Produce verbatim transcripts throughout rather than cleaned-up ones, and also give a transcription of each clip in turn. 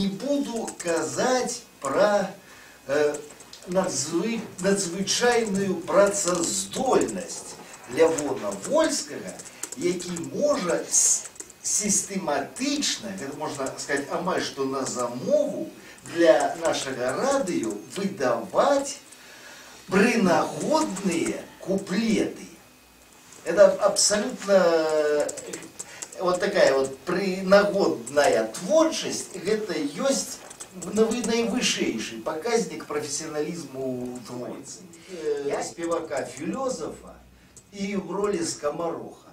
Не буду казаць пра э, надзвы, надзвычайную працаздольнасць Лявона Вольскага, які можа сістэматычна, гэта можна сказаць амаль што на замову, для нашага радыё выдаваць прынагодныя куплеты. Это абсолютно вот такая вот прынагодная творчасць, гэта ёсць наивысший показник профессионализму творцы. Я спевака философа и в роли скомороха.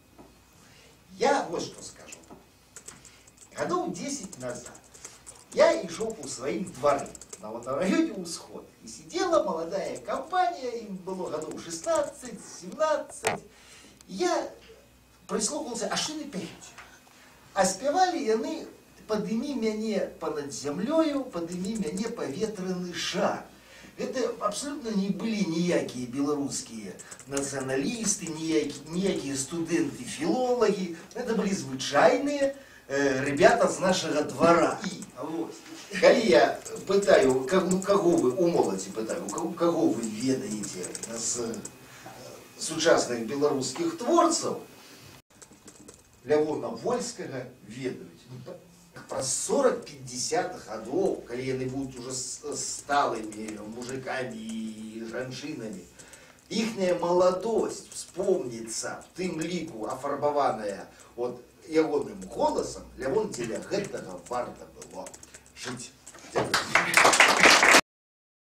Я вот что скажу. Годов десять назад я шел по своим дворам на вот районе Усход. И сидела молодая компания, им было годов шестнадцать-семнадцать. Я прислухался, а что они пеют? А спевали они «Подыми мяне понад землёю, подыми мяне паветраны шар». Это абсолютно не были никакие белорусские националисты, никакие студенты-филологи. Это были звычайные э, ребята с нашего двора. И вот, когда я пытаю, ну, кого вы, у молоди пытаю, кого, кого вы ведаете с сучасных белорусских творцев, Лявона Вольскага ведаюць. Праз сорок-пятьдесят годов, когда они будут уже сталыми мужиками и женщинами, ихняя молодость вспомнится, в тым лику афарбаваная вот ягоным голосом, Лявон, дзеля гэтага варта было жить.